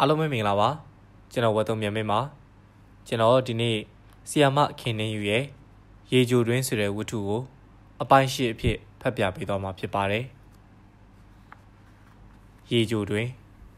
အားလုံးပဲမင်္ဂလာပါကျွန်တော်ဝတ်သုံးမြန်မင်းပါကျွန်တော်ဒီနေ့ဆီယာမခင်နေယူရဲ့ရေကြိုတွင်းဆိုတဲ့ဝတ္ထုကိုအပိုင်း၈အဖြစ်ဖတ်ပြပေးသွားမှာဖြစ်ပါတယ်ရေကြိုတွင်း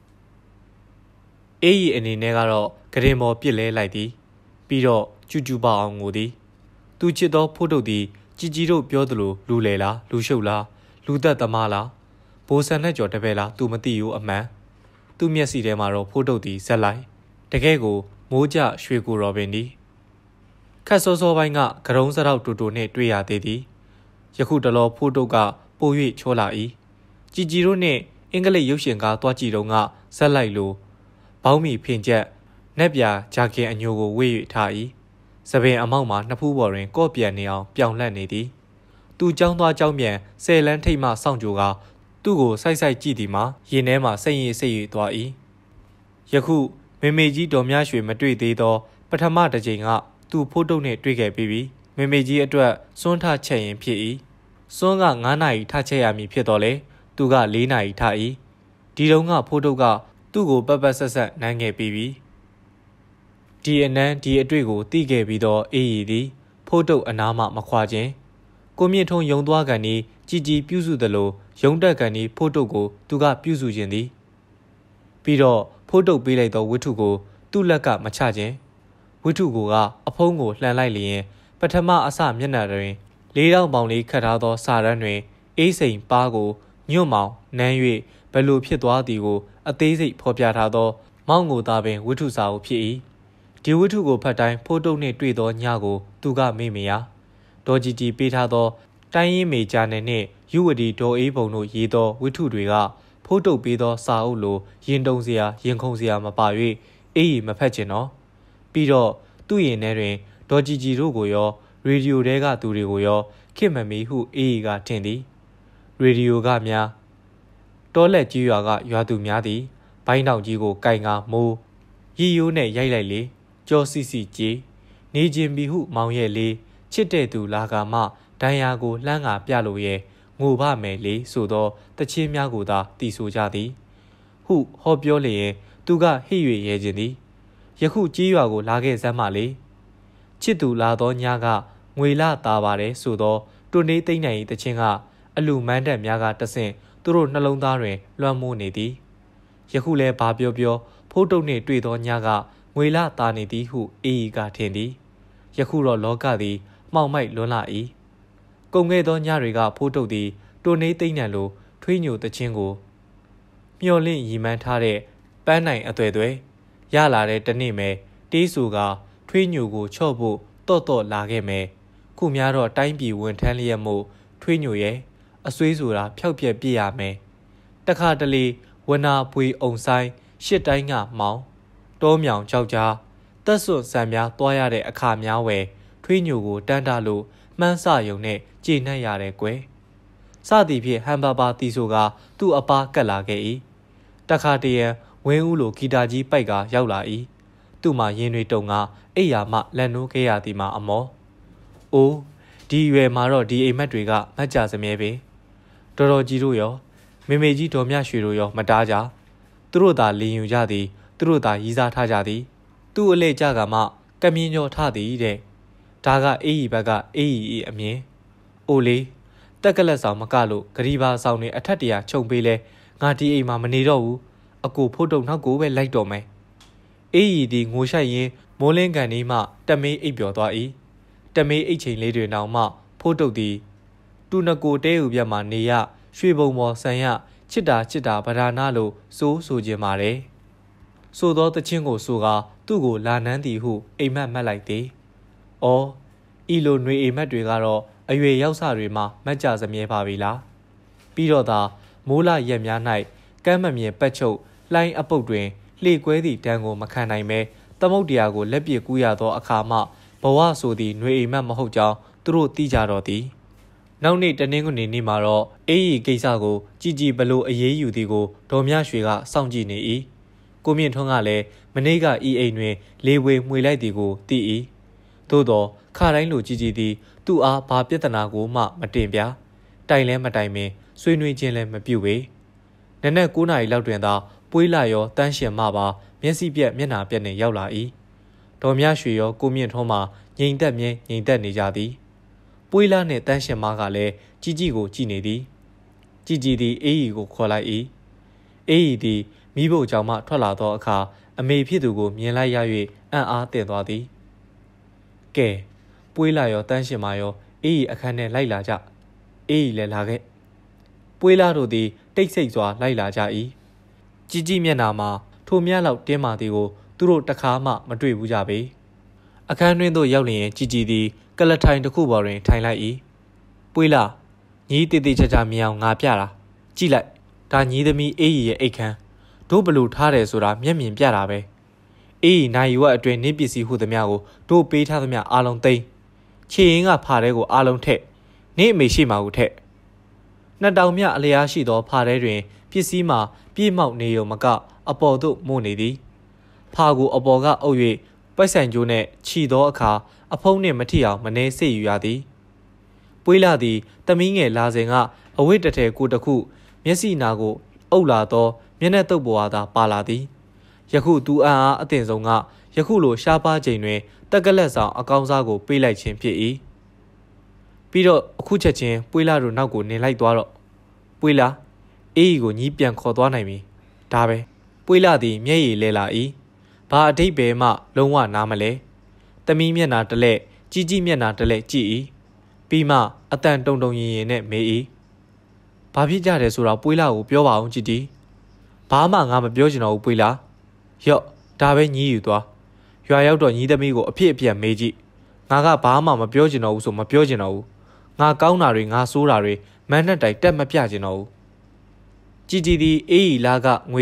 အေးရီအနေနဲ့ကတော့ဂရင်မော်ပြစ်လဲလိုက်သည်ပြီးတော့ကျူကျူပါအောင်ငိုသည်သူချစ်သောဖိုးတုတ်သည်ကြီးတို့ပြောသလိုလူလေလားလူရှုပ်လားလူသက်သမားလားဘိုးဆန်နဲ့ကြော်တပည့်လားသူမသိဘူးအမှန်သူ့မျက်စိထဲမှာတော့ဖိုးတုတ်သည်ဇက်လိုက်တကယ်ကိုမိုးကြရွှေကိုရောပင်သည်ခက်စောစောပိုင်းကကရုံးစရောက်တူတူနှင့်တွေ့ရသေးသည်ယခုတလောဖိုးတုတ်ကပို၍ချောလာ၏ကြီးတို့နှင့်အင်္ဂလိပ်ရုပ်ရှင်ကားတွားကြည့်တော့ကဇက်လိုက်လိုဘောင်းမီဖင်ချက်နက်ပြာဂျာကင်အညိုကိုဝေ့၍ထား၏စပင်အမောက်မှာနှစ်ဖူးပေါ်တွင်ကော့ပြန်နေအောင်ပြောင်လှက်နေသည်သူကြောင်းသွားကြောင်းပြန်ဆယ်လန်းထိတ်မှစောင့်ကြိုကသူ့ကိုစိုက်ကြည့်သည်မှာရင်ထဲမှာစိတ်ရည်သွား၏ယခုမေမေကြီးတော်များရွှေမတွေ့သေးသောပထမတစ်ချိန်ကသူဖိုးတုတ်နှင့်တွေ့ခဲ့ပြီးပြီမေမေကြီးအတွက်စွန်းထချက်ရင်ဖြစ်၏စွန်းက9နာရီထချက်ရမည်ဖြစ်တော်လေသူက4နာရီထ၏ဒီတုန်းကဖိုးတုတ်ကသူ့ကိုပတ်ဆက်နမ်းခဲ့ပြီးပြီဒီအနန်းဒီအတွေ့ကိုသိခဲ့ပြီးတော့အေးရီသည်ဖိုးတုတ်အနားမှမခွာခြင်းကိုမြင့်ထုံးယုံသွားကန်ဤကြီးပြုစုသလိုယုံတက်ကန်ဤဖိုးတုတ်ကိုသူကပြုစုခြင်းသည်ပြီးတော့ဖိုးတုတ်ပေးလိုက်သောဝတ္ထုကိုသူ့လက်ကမချခြင်းဝတ္ထုကအဖုံးကိုလှန်လိုက်လျင်ပထမအစမျက်နှာတွင်4000ပေါင်လေးခတ်ထားသောစာရန်တွင်အေးစိန်ပါးကိုညွတ်မောင်နမ်း၍ဘယ်လိုဖြစ်သွားသည်ကိုအသေးစိတ်ဖော်ပြထားသောမောင်ကိုသာပင်ဝတ္ထုစာအုပ်ဖြစ်၏ဒီဝတ္ထုကိုဖတ်တိုင်းဖိုးတုတ်နှင့်တွေ့သောညကိုသူကမေ့မရဒေါ်ကြီးပေးထားသောတိုင်းရင်းမေဂျာနယ်နှင့်ယူဝတီဒေါ်အေးဘုံတို့ရေးသောဝတ္ထုတွေကဖိုးတုတ်ပေးသောစာအုပ်လိုရင်တုံစရာရင်ခုန်စရာမပါ၍အေးရီမဖက်ချင်တော့ပြီးတော့သူ့ရင်ထဲတွင်ဒေါ်ကြီးတို့ကိုရောရေဒီယိုထဲကသူတွေကိုရောခင်မမီဟုအေးရီကထင်သည်ရေဒီယိုကများတောလက်ကြီးရွာကရွာသူများသည်ဘိုင်းတောင်ကြီးကိုကင်ကာမိုးရီယိုးနဲ့ရိုက်လိုက်လေကြောစီကြီးနေခြင်းပြီဟုမောင်ရဲ့လေးချစ်တဲ့သူလာကမှဒိုင်ယာကိုလှမ်းကာပြလို့ရဲ့ငိုပါမယ်လေဆိုသောတချင်းများကိုသာတီဆိုကြသည်ဟုဟောပြောလျင်သူကဟိ၍ရဲခြင်းသည်ယခုကြီးရွာကိုလာခဲ့စမ်းပါလေချစ်သူလာသောညကငွေလာသားပါတယ်ဆိုသောတွန်နေသိမ့်နိုင်တချင်းကအလူမန်းတက်များကတဆင့်သူတို့နှလုံးသားတွင်လွှမ်းမိုးနေသည်ယခုလဲဘာပြောဖိုးတုတ်နှင့်တွေ့သောညကငွေလာသားနေသည်ဟုအေးရီကထင်သည်ယခုတော့လောကသည်မှောက်မိုက်လွန်းလာ၏ကုန်ခဲ့သောညတွေကဖိုးတုတ်သည်တွန်နေသိမ့်နံလိုထွေးညိုတချင်းကိုမျော်လင့်ရီမှန်းထားတဲ့ပန်းနိုင်အသွဲရလာတဲ့တနေ့မယ်တေးဆူကထွေးညိုကိုချော့ဖို့တော့လာခဲ့မယ်ခုများတော့တိုင်းပြည်ဝန်ထမ်းလျက်မို့ထွေးညိုရဲ့အဆွေးဆိုတာဖျောက်ပြက်ပြရမယ်တခါတလေဝနာပွေအုံဆိုင်ရှစ်တိုင်းကမောင်တောမြောင်ကြောက်ကြားတက်စွန့်ဆံများသွားရတဲ့အခါများဝယ်ထွေးညိုကိုတန်းတာလို့မှန်းဆယုံနဲ့ကျေနပ်ရတယ်ကွယ်စသည်ဖြင့်ဟန်ပါပါတီဆိုကသူ့အပားကတ်လာခဲ့၏တခါတရံဝင်းဦးလိုဂီတာကြီးပိုက်ကရောက်လာ၏သူ့မှာရင်တွေတုံကအိယာမှလက်နိုးခဲ့ရသည်မှာအမောအိုးဒီရွယ်မှာတော့ဒီအိမ်မက်တွေကမတ်ကြစမြဲပင်တော်ကြီးတို့ရောမေမေကြီးတော်မြရွှေတို့ရောမတားကြသူတို့သာလင်ယူကြသည်သူတို့သာရီးစားထားကြသည်သူ့အလေကြကမှကမြင်းညောထသည်တဲ့ဒါကအေးရီဘက်ကအေးရီအမြင်အိုလေးတက်ကလက်ဆောင်မကလို့ဂရီဘာဆောင်တွေအထက်တရာခြုံပေးလဲငါဒီအိမ်မှာမနေတော့ဘူးအကိုဖိုးတုံနောက်ကိုပဲလိုက်တော့မယ်အေးရီဒီငိုရှိုက်ရင်မိုးလင်းကန်ဒီမှတမေးအိပ်ပျော်သွား၏တမေးအိတ်ချိန်လေးတွေနောက်မှဖိုးတုတ်သည်တူနကိုတဲဥပြတ်မှနေရရွှေဘုံပေါ်ဆန်ရချစ်တာဗဒါနာလို့ဆိုခြင်းပါတယ်ဆိုသောတချင်းကိုဆိုကသူ့ကိုလာနန်းသည်ဟုအိမ်မက်မှတ်လိုက်သည်ဩဤလိုຫນွေအိမ်မက်တွေကတော့အရွယ်ရောက်စတွေမှာမတ်ကြစမြဲပါပြီလားပြီးတော့သာမိုးလရက်များ၌ကမ်းမမြင်ပတ်ချုပ်လှိုင်းအပုတ်တွင်လှေကွဲသည့်တန်းကိုမခံနိုင်ပဲသမုတ်တရားကိုလက်ပစ်ကူးရသောအခါမှဘဝဆိုသည့်ຫນွေအိမ်မက်မဟုတ်ကြောင်းသူတို့သိကြတော့သည်နောက်နေ့တနင်္ဂနွေနေ့မှာတော့အေးရီကိစ္စကိုကြီးဘလို့အေးယူသည်ကိုဒေါ်မြရွှေကစောင့်ကြည့်နေ၏ကိုမြင့်ထွန်းကလည်းမနေ့ကဤအိမ်တွင်လေဝေမှွေလိုက်သည်ကိုသိ၏သို့တော့ခါတိုင်းလိုကြီးသည်သူ့အားဘာပြဿနာကိုမှမတင်ပြတိုင်လဲမတိုင်မင်ဆွေးနွေးခြင်းလည်းမပြုပေနနက်9 နာရီလောက်တွင်သာပပွေးလာရောတန်းရှင်မပါမျက်စိပြက်မျက်နှာပြက်နဲ့ရောက်လာ၏ဒေါ်မြရွှေရောကိုမြင့်ထွန်းမှငြိမ်သက်မြဲငြိမ်သက်နေကြသည်ပွေးလာနှင့်တန်းရှင်မကလည်းကြီးကြီးကိုကြည့်နေသည်ကြီးကြီးသည်အေးရီကိုခေါ်လိုက်၏အေးရီသည်မိဖို့ကြောင့်မှထွက်လာသောအခါအမေဖြစ်သူကိုမြင်လိုက်ရ၍အံ့အားသင့်သွားသည်ကဲပွေးလာရောတန်းရှင်မရောအေးရီအခန်းထဲလိုက်လာကြအေးရီလည်းလာခဲ့ပွေးလာတို့သည်တိတ်ဆိတ်စွာလိုက်လာကြ၏ကြီးကြီးမျက်နှာမှာထိုမြလောက်တင်းမာသည်ကိုသူတို့တခါမှမတွေ့ဘူးကြပေအခန်းတွင်သို့ရောက်လျင်ကြီးကြီးသည်ကလထိုင်တစ်ခုပေါ်တွင်ထိုင်လိုက်၏ပွေးလာညီးတေးသေးချာချာမြင်အောင်ငါပြတာကြည့်လိုက်ဒါညီးသမီးအေးရီရဲ့အိတ်ခမ်းတို့ဘလို့ထားတယ်ဆိုတာမျက်မြင်ပြတာပဲအေးရီနိုင်ရွက်အတွင်းနင်းပစ္စည်းဟုသမျှကိုတို့ပေးထားသမျှအားလုံးသိမ်းခြေရင်းကဖားတဲ့ကိုအားလုံးထက်နင်းအမေရှိမှကိုထက်နှစ်တောင်မြအလျားရှိသောဖားတဲ့တွင်ပစ္စည်းမှာပြေးမောက်နေုံမကအပေါ်သို့မို့နေသည်ဖားကိုအပေါ်ကအုပ်၍ပိုက်ဆိုင်ကျိုးနှင့်ခြီသောအခါအဖုံးနှင့်မထိအောင်မနှဲစေယူရသည်ပွေးလာသည်တမီးငယ်လာစဉ်ကအဝိတ္တထဲကိုတစ်ခုမျက်စိနာကိုအုပ်လာသောမျက်နှာတုပ်ပေါ်သာပါလာသည်ယခုသူအံ့အားအသင့်ဆုံးကယခုလိုရှားပါးချိန်တွင်တက်ကလက်ဆောင်အကောင်းစားကိုပေးလိုက်ခြင်းဖြစ်၏ပြီးတော့အခုချက်ချင်းပွေးလာတို့နောက်ကိုနင်လိုက်သွားတော့ပွေးလာအေးရီကိုညီးပြန်ခေါ်သွားနိုင်ပြီဒါပဲပွေးလာသည်မျက်ရည်လဲလာ၏ဘာအတိတ်ပဲမှလုံးဝနားမလဲတမီးမျက်နှာတလက်ကြီးကြီးမျက်နှာတလက်ကြည့်၏ပြီးမှအတန်တုံတုံရင်ရင်နဲ့မေး၏ဘာဖြစ်ကြတယ်ဆိုတော့ပွေးလာကိုပြောပါအောင်ကြည့်တီဘာမှငါမပြောချင်တော့ဘူးပွေးလာရော့ဒါပဲညီးယူသွားရွာရောက်တော့ညီးသမီးကိုအဖြစ်အပျက်မေးကြည့်ငါကဘာမှမပြောချင်တော့ဘူးဆိုမပြောချင်တော့ဘူးငါကောင်းတာတွေငါဆိုးတာတွေမန်းနဲ့တိုင်တက်မပြချင်တော့ဘူးជីជីသည်အေးရီလာကငွေ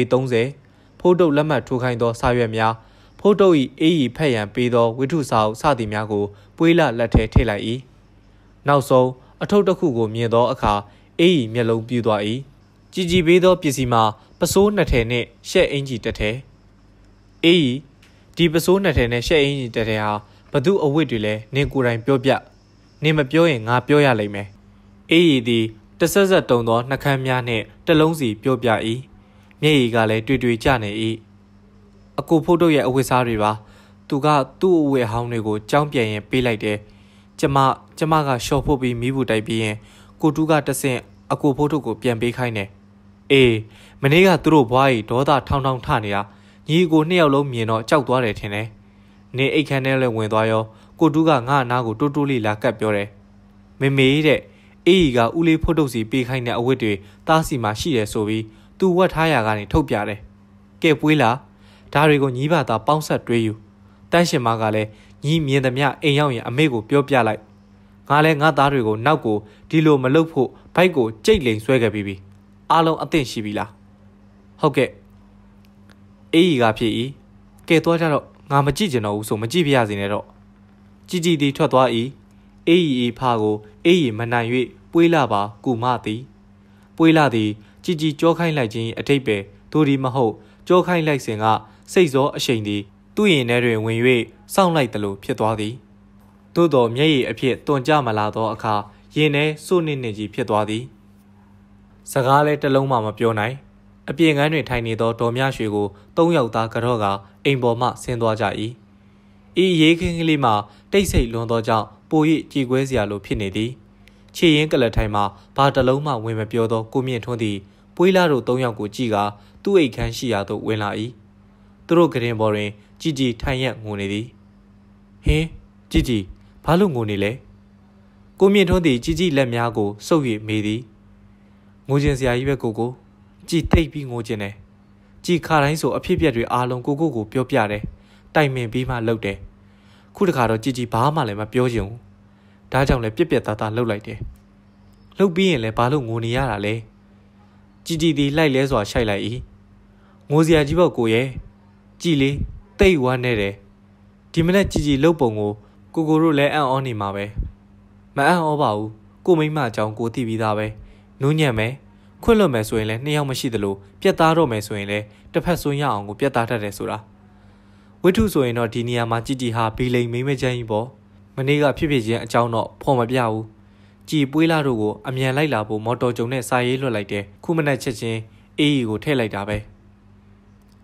30ဖိုးတုပ်လက်မှတ်ထိုးခိုင်းသောစာရွက်များဖိုးတုပ်၏အေးရီဖက်ရန်ပေးသောဝိထုစာအုပ်စသည်များကိုပွေးလာလက်ထဲထည့်လိုက်၏နောက်ဆုံးအထုပ်တစ်ခုကိုမြင်သောအခါအေးရီမျက်လုံးပြူသွား၏ជីជីပေးသောပစ္စည်းမှာပစိုးနှစ်ထည်နှင့်ရှက်အင်ကြီးတစ်ထည်အေးရီဒီပစိုးနှစ်ထည်နဲ့ရှက်အင်ကြီးတစ်ထည်ဟာဘသူအဝတ်တွေလဲနင်ကိုယ်တိုင်ပြောပြနင်မပြောရင်ငါပြောရလိမ့်မယ်အေးရီသည်တဆက်ဆက်တုံသောနှကမ်းများနှင့်တလုံးစီပြောပြ၏မျက်ရည်ကလည်းတွေ့တွေ့ကျနေ၏အကိုဖို့တို့ရဲ့အဝတ်စားတွေပါသူကသူ့အဝတ်ဟောင်းတွေကိုကြောင်းပြန်ရင်ပေးလိုက်တယ်ကျမကရှော့ဖို့ပြီးမိဘူးတိုက်ပြီးရင်ကိုတူးကတဆင့်အကိုဖို့တို့ကိုပြန်ပေးခိုင်းတယ်အေးမနေ့ကသူတို့ဘွားကြီးဒေါသထောင်းထောင်းထနေတာညီကိုနှစ်ယောက်လုံးမြင်တော့ကြောက်သွားတယ်ထင်တယ်နေအိတ်ခမ်းထဲလည်းဝင်သွားရောကိုတူးကငါ့အနာကိုတိုးတိုးလေးလာကပ်ပြောတယ်မေမေတဲ့အေးကြီးကဦးလေးဖို့တုပ်စီပေးခိုင်းတဲ့အဝတ်တွေတားစီမှာရှိတယ်ဆိုပြီးသူဝတ်ထားရကနေထုတ်ပြတယ်ကဲပွေးလာဒါတွေကိုညီးပါသားပေါင်းဆက်တွေးယူတန်းရှင်မကလည်းညီးမြင်သမျှအိမ်ရောက်ရင်အမေကိုပြောပြလိုက်ငါလည်းငါသားတွေကိုနောက်ကိုဒီလိုမလုပ်ဖို့ဘိုက်ကိုကြိတ်လိန်ဆွဲခဲ့ပြီးပြီအားလုံးအသင့်ရှိပြီလားဟုတ်ကဲ့အေးကြီးကဖြစ်၏ကဲသွားကြတော့ငါမကြည့်ကျင်တော့ဘူးဆိုမကြည့်ပြရစီနဲ့တော့ជីជីသည်ထွက်သွား၏အေးရီဖာကိုအေးရီမနိုင်၍ပွေးလာပါကူမသည်ပွေးလာသည်ជីជីကြောခိုင်းလိုက်ခြင်းအထိပ်ပဲဒိုဒီမဟုတ်ကြောခိုင်းလိုက်စဉ်ကစိတ်စောအရှိန်သည်သူ့ရင်ထဲတွင်ဝင်၍စောင့်လိုက်သလိုဖြစ်သွားသည်သို့တော်မျက်ရည်အဖြစ်တွန်ကြမလာသောအခါရင်ထဲစိုးနေကြီးဖြစ်သွားသည်စကားလည်းတစ်လုံးမှမပြောနိုင်အပြင်ကန်းတွင်ထိုင်နေသောဒေါ်မြရွှေကို3ယောက်သားကတော့ကအိမ်ပေါ်မှဆင်းသွားကြ၏ဤရေးခင်းကလေးမှာတိတ်ဆိတ်လွန်သောကြောင့်ပို၍ကြေကွဲစရာလိုဖြစ်နေသည်ခြေရင်းကလထိုင်မှာဘာတလုံးမှဝင်မပြောသောကိုမြင့်ထွန်းသည်ပွေးလာတို့3ယောက်ကိုကြည့်ကာသူ့အိတ်ခမ်းရှိရာသို့ဝင်လာ၏သူတို့ကရင်ပေါ်တွင်ជីជីထိုင်ရက်ငိုနေသည်ဟင်းជីជីဘာလို့ငိုနေလဲကိုမြင့်ထွန်းသည်ជីជីလက်များကိုစုပ်၍မေးသည်ငိုခြင်းစရာကြီးပဲကိုကြည်တိတ်ပြီးငိုခြင်းတယ်ကြည်ခါတိုင်းဆိုအဖြစ်ပြက်တွေအားလုံးကိုပြောပြတယ်တိုင်ပင်ပြီးမှလှုပ်တယ်ခုတခါတော့ជីជីဘာမှလည်းမပြောချင်ဘူးဒါကြောင့်လည်းပြက်ပြက်သားသားလှုပ်လိုက်တယ်လှုပ်ပြီးရင်လည်းဘာလို့ငိုနေရတာလဲជីជីသည်လိုက်လဲစွာရှိုက်လိုက်၏ငိုစရာကြီးပေါ့ကိုရဲ့ကြည်လေးတိတ်ဝမ်းနေတယ်ဒီမနေ့ជីជីလှုပ်ပုံကိုတို့လည်းအံ့ဩနေမှာပဲမအံ့ဩပါဘူးကိုမိမအကြောင်းကိုသိပြီးသားပဲနူးညံ့မယ်ခွင့်လွတ်မယ်ဆိုရင်လည်း2ယောက်မရှိသလိုပြက်သားတော့မယ်ဆိုရင်လည်းတစ်ဖက်ဆုံးရအောင်ကိုပြက်သားတတ်တယ်ဆိုတာဝိထုဆိုရင်တော့ဒီနေရာမှာជីជីဟာဘီလိန်မိမချမ်းကြီးပေါ့မနေ့ကဖြစ်ချင်းအကြောင်းတော့ဖော်မပြဘူးကြည်ပွေးလာတို့ကိုအမြန်လိုက်လာဖို့မော်တော်ကြုံနဲ့စာရေးလွှတ်လိုက်တယ်ခုမနက်ချက်ချင်းအေးရီကိုထည့်လိုက်တာပဲ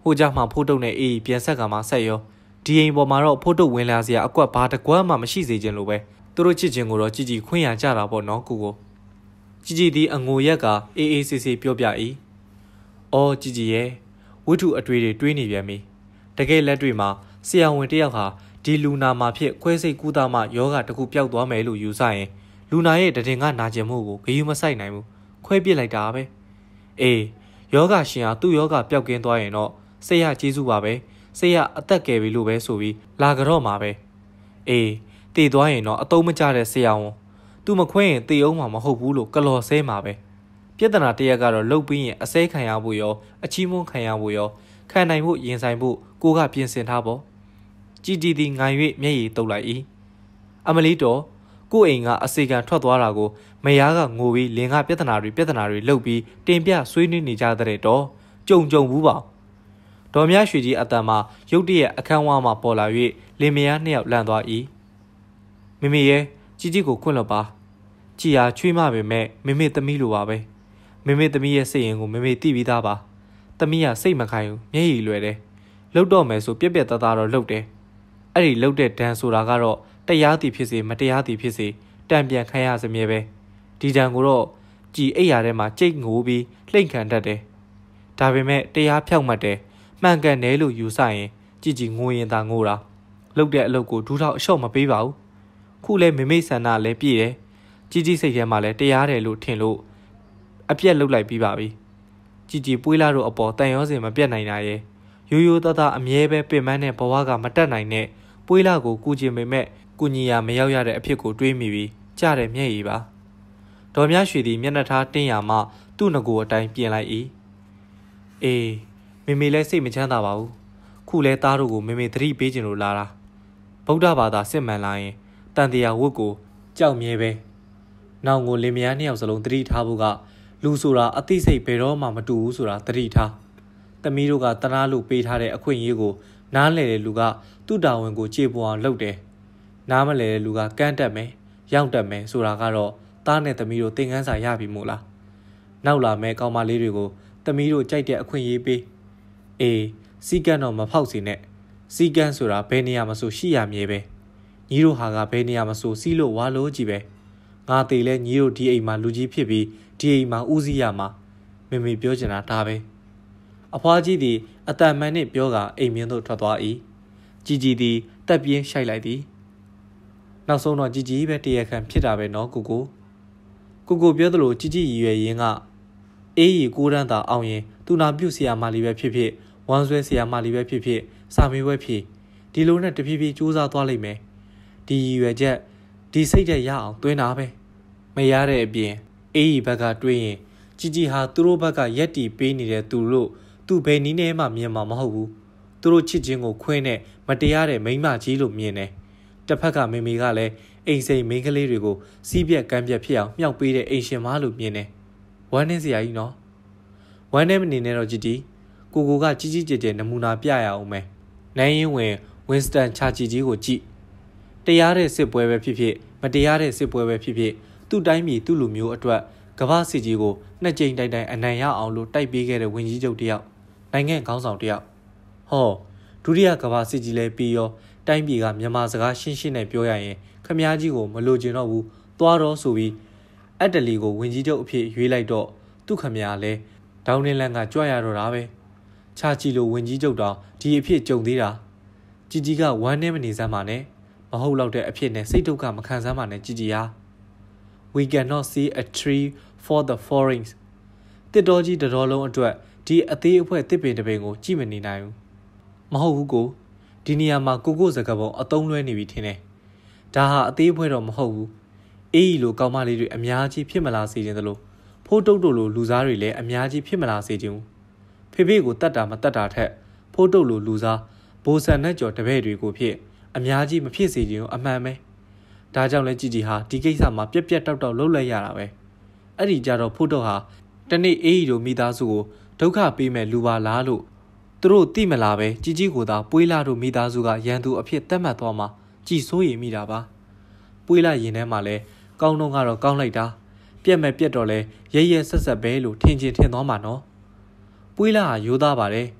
ဖိုးကြမှာဖိုးတုတ်နဲ့အေးပြန်ဆက်ကမှဆက်ရောဒီအိမ်ပေါ်မှာတော့ဖိုးတုတ်ဝင်လာစရာအကွက်ဘာတကွက်မှမရှိစေချင်လို့ပဲသူတို့ချစ်ချင်းကိုတော့ជីခွင့်ရကြတာပေါ့နော်ကိုជីဒီအငိုရက်ကအေးအေးဆေးဆေးပြောပြ၏အော်ជីရဲ့ဝိထုအတွေ့တွေတွေးနေပြန်ပြီတကယ်လက်တွေ့မှာဆရာဝန်တယောက်ဟာဒီလူနာမှာဖြစ်ခွဲစိတ်ကူးသားမှယောဂတစ်ခုပျောက်သွားမယ်လို့ယူဆရင်လူနာရဲ့တည်ငါနာကျင်မှုကိုဂရုမစိုက်နိုင်ဘူးခွဲပစ်လိုက်တာပဲအေးယောဂရှင်ဟာသူ့ယောဂပျောက်ကင်းသွားရင်တော့ဆေးရကျေးဇူးပါပဲဆေးရအသက်ကယ်ပြီလို့ပဲဆိုပြီးလာကြတော့မှာပဲအေးတည်သွားရင်တော့အတုံးမကျတဲ့ဆရာဝန်သူမခွဲရင်တည်အောင်မှာမဟုတ်ဘူးလို့ကလော်ဆဲမှာပဲပြဿနာတရက်ကတော့လှုပ်ပြီးရင်အစဲခံရဖို့ရောအချီးမွမ်းခံရဖို့ရောခံနိုင်ဖို့ရင်ဆိုင်ဖို့ကိုကပြင်ဆင်ထားပေါ့ជីသည်ငိုင်၍မျက်ရည်တုပ်လိုက်၏အမလီတော်ကို့အိမ်ကအစီကံထွက်သွားတာကိုမယားကငိုပြီးလင်ကပြဿနာတွေလှုပ်ပြီးတင်ပြဆွေးနွေးနေကြတဲ့တော့ကြုံဘူးပါဒေါ်မြရွှေကြီးအတန်မှာရုတ်တရက်အခန်းဝါမှာပေါ်လာ၍လင်မယားနှစ်ယောက်လန့်သွား၏မိမိရဲ့ជីကိုခွင့်လွှတ်ပါကြည်အားချွေးမပေမဲ့မိမိသမီးလိုပါပဲမိမိသမီးရဲ့စိတ်ရင်ကိုမိမိသိပြီးသားပါသမီးကစိတ်မခိုင်ဘူးမျက်ရည်လွယ်တယ်လှုပ်တော့မယ်ဆိုပြက်သားတော့လှုပ်တယ်အဲ့ဒီလှုပ်တဲ့ဒဏ်ဆိုတာကတော့တရားသည်ဖြစ်စေမတရားသည်ဖြစ်စေတံပြန်ခံရစမြဲပဲဒီဒဏ်ကိုတော့ကြည်အိပ်ရာထဲမှာကြိတ်ငိုပြီးလှိမ့်ခံတတ်တယ်ဒါပေမဲ့တရားဖြောက်မှတ်တယ်မှန်ကန်တယ်လို့ယူဆရင်ကြည်ငိုရင်သာငိုတာလှုပ်တဲ့အလုပ်ကိုဒူးထောက်အလျှော့မပေးပါဘူးခုလဲမိမိဆန္ဒလည်းပြည့်တယ်ကြီးစိတ်ထဲမှာလည်းတရားတယ်လို့ထင်လို့အပြက်လှုပ်လိုက်ပြီးပါပြီကြည်ပွေးလာတို့အပေါ်တန်ရောစင်မပြတ်နိုင်တာရဲ့ရိုးသားအမြဲပဲပင်ပန်းတဲ့ဘဝကမတက်နိုင်တဲ့ပွေးလာကိုကူကျင်ပေမဲ့ကုညီယာမရောက်ရတဲ့အဖြစ်ကိုတွေးမိပြီးကြားတဲ့မျက်ရည်ပါဒေါ်မြရွှေသည်မျက်နှာထားတင်းရမှသူ့ငကိုအတိုင်းပြင်လိုက်၏အေးမေလည်းစိတ်မချမ်းသာပါဘူးခုလဲသားတို့ကိုမေသတိပေးခြင်းလို့လာတာဗုဒ္ဓဘာသာစစ်မှန်လာရင်တန်တရားဝတ်ကိုကြောက်မြဲပဲနောင်ကိုလင်မယားနှစ်ယောက်စလုံးသတိထားဖို့ကလူဆိုတာအသိစိတ်ဘယ်တော့မှမတူဘူးဆိုတာသတိထားသမီးတို့ကတနာလို့ပေးထားတဲ့အခွင့်အရေးကိုနားလည်တဲ့လူကသူ့တာဝန်ကိုကျေပွန်အောင်လုပ်တယ်နားမလည်တဲ့လူကကန့်တက်မယ်ရောက်တက်မယ်ဆိုတာကတော့သားနဲ့သမီးတို့သင်ခန်းစာရပြီမို့လားနောက်လာမဲ့ကောင်မလေးတွေကိုသမီးတို့ကြိုက်တဲ့အခွင့်အရေးပေးအေးစီကန်းတော့မဖောက်စေနဲ့စီကန်းဆိုတာဘယ်နေရာမှာဆိုရှိရမြဲပဲညီတို့ဟာကဘယ်နေရာမှာဆိုစီးလို့ဝါလို့ကြီးပဲငါသေးလဲညီတို့ဒီအိမ်မှာလူကြီးဖြစ်ပြီးဒီအိမ်မှာဦးစီးရမှာမေပြောချင်တာဒါပဲအဖွားကြီးသည်အတန်မှန်နှင့်ပြောကအိမ်မြင်းသို့ထွက်သွား၏ជីသည်တက်ပြင်းရှိုက်လိုက်သည်နောက်ဆုံးတော့ជីပဲတရခန့်ဖြစ်တာပဲနော်ကိုပြောသလိုជីရည်ရွယ်ရင်းကအေးရီကိုရန်သာအောင်ရင်သူနာပြုတ်ဆရာမလေးပဲဖြစ်ဖြစ်ဝမ်းဆွဲဆရာမလေးပဲဖြစ်ဖြစ်စာမေးပွဲဖြစ်ဒီလိုနဲ့တဖြည်းဖြည်းစူးစမ်းသွားလိမ့်မယ်ဒီရည်ရွယ်ချက်ဒီစိတ်ဓာတ်ရအောင်တွင်းတာပဲမရတဲ့အပြင်အေးရီဘက်ကတွေးရင်ជីဟာသူတို့ဘက်ကရက်တီပေးနေတဲ့သူလို့သူဘယ်နည်းနဲ့မှမြင်မှာမဟုတ်ဘူးသူတို့ချစ်ချင်းကိုခွင်းနဲ့မတရားတဲ့မိန်းမကြီးလို့မြင်တယ်တစ်ဖက်ကမေကလည်းအိမ်စိန်မိန်းကလေးတွေကိုစီးပြက်ကမ်းပြက်ဖြစ်အောင်မြှောက်ပေးတဲ့အိမ်ရှင်မလို့မြင်တယ်ဝမ်းနေစရာကြီးနော်ဝမ်းနေမနေနဲ့တော့ជីကိုကကြီးကျယ်နမူနာပြရအောင်မယ်နိုင်ရင်ဝင်းစတန်ချာချီကြီးကိုကြည့်တရားတဲ့စစ်ပွဲပဲဖြစ်ဖြစ်မတရားတဲ့စစ်ပွဲပဲဖြစ်ဖြစ်သူ့တိုင်းပြည်သူ့လူမျိုးအတွက်ကမ္ဘာစစ်ကြီးကိုနှစ်ကြိမ်တိုင်အနိုင်ရအောင်လို့တိုက်ပေးခဲ့တဲ့ဝန်ကြီးချုပ်တယောက်နိုင်ငံခေါင်းဆောင်တယောက်ဟောဒုတိယကမ္ဘာစစ်ကြီးလည်းပြီးရောတိုင်းပြည်ကမြန်မာစကားရှင်းနဲ့ပြောရရင်ခမည်းကြီးကိုမလိုချင်တော့ဘူးသွားတော့ဆိုပြီးအက်တလီကိုဝန်ကြီးချုပ်အဖြစ်ရွေးလိုက်တော့သူ့ခမည်းလည်းဒေါင်းနေလန်ကကြွရတော့တာပဲချာချီလိုဝန်ကြီးချုပ်တောင်ဒီအဖြစ်ကြုံသေးတာជីကဝမ်းနဲ့မနေစမ်းပါနဲ့မဟုတ်တော့တဲ့အဖြစ်နဲ့စိတ်ဒုက္ခမခံစမ်းပါနဲ့ជីဟာ We cannot see a tree for the forest တစ်တော်ကြီးတော်လုံးအတွက်ဒီအသေးအဖွဲတစ်ပင်တစ်ပင်ကိုကြည့်မနေနိုင်ဘူးမဟုတ်ဘူးကိုဒီနေရာမှာကိုစကားပုံအသုံးလွဲနေပြီထင်တယ်ဒါဟာအသေးအဖွဲတော့မဟုတ်ဘူးအေးလိုကောင်းမလေးတွေအများကြီးဖြစ်မလာစေခြင်းသလိုဖိုးတုတ်တို့လိုလူစားတွေလည်းအများကြီးဖြစ်မလာစေခြင်းဖေကိုတတ်တာမတတ်တာထက်ဖိုးတုတ်လိုလူစားဘိုးဆန်နဲ့ကြော်တပည့်တွေကိုဖြစ်အများကြီးမဖြစ်စေခြင်းအမှန်ပဲဒါကြောင့်လဲជីဟာဒီကိစ္စမှာပြက်တောက်လှုပ်လိုက်ရတာပဲအဲ့ဒီကြတော့ဖိုးတုတ်ဟာတနေ့အေးရီတို့မိသားစုကိုဒုက္ခပေးမဲ့လူပါလားလို့သူတို့သိမလားပဲជីကိုသာပွေးလာတို့မိသားစုကရန်သူအဖြစ်သတ်မှတ်သွားမှာကြည်စိုးရိမ်မိတာပါပွေးလာရင်ထဲမှာလဲကောင်းတော့ကတော့ကောင်းလိုက်တာပြက်မဲ့ပြက်တော့လဲရဲဆက်ပဲလို့ထင်သွားမှာနော်ပွေးလာဟာရိုးသားပါတယ်